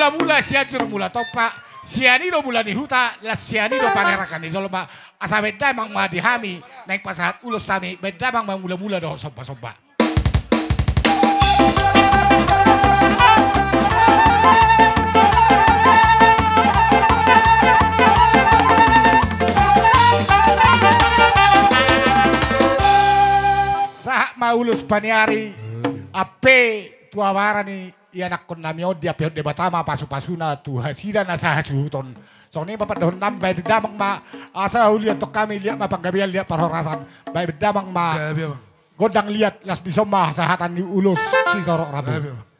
mula-mula siajur mula topa sianido mula ni huta la sianido panerakan ni zolma asa beda mang madihami naik pasahat ulus sami beda mang mula-mula doh soba-soba. Sah maulus paniari ape tuawara ni ianak kon namio dia peot de batama pasu-pasuna tu hasida na sah suton. Soalnya bapak dohon nam baik damang ma asa lihat tok kami lihat ma panggabian lihat parhorasan baik damang ma godang lihat las disomah sahatan di ulus si torok rabu.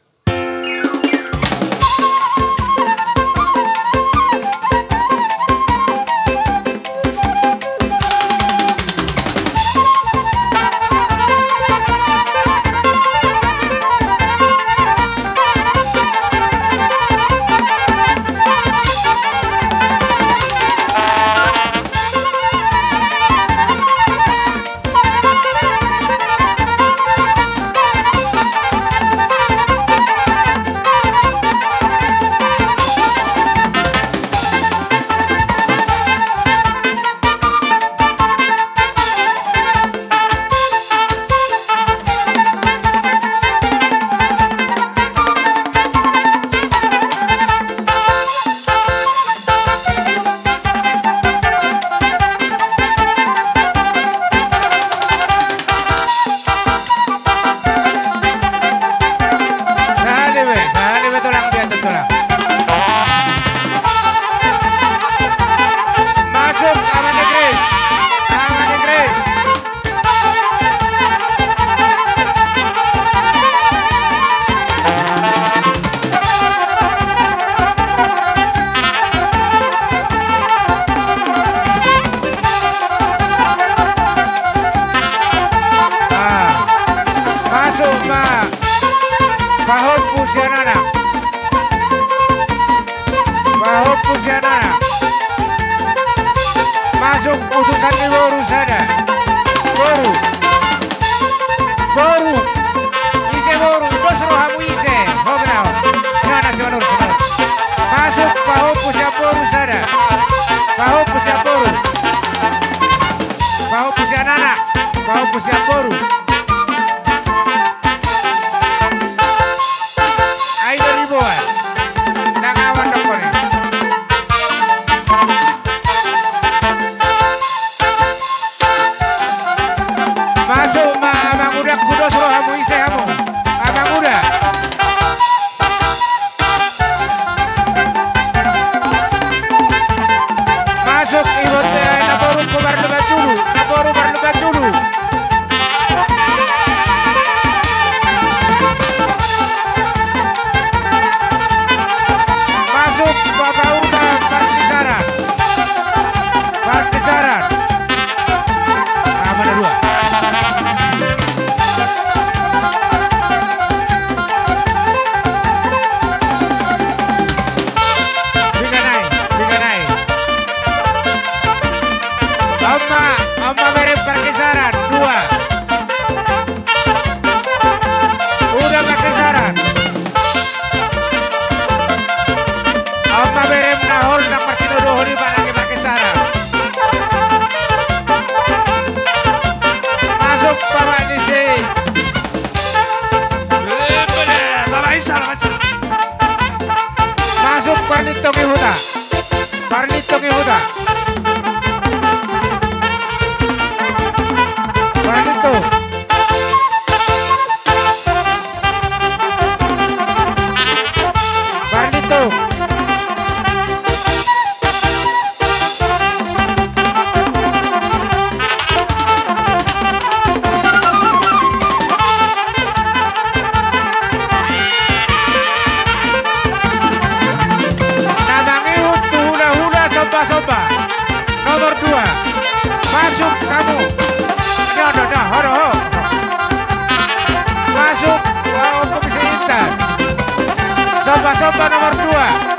Soba nomor 2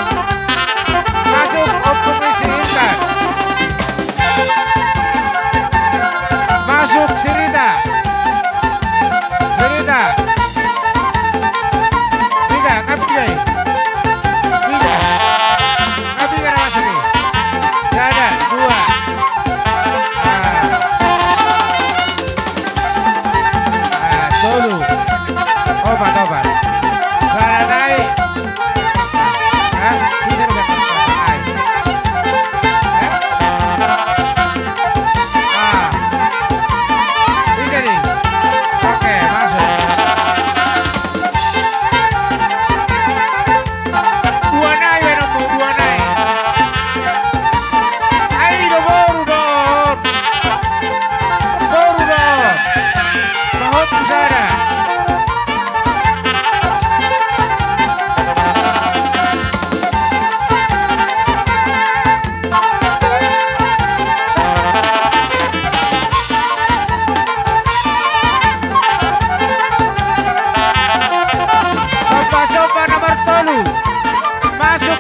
masuk Komisi Intan. Masuk Sirita. Sirita 3 Kapten 3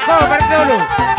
Kol, balik dulu.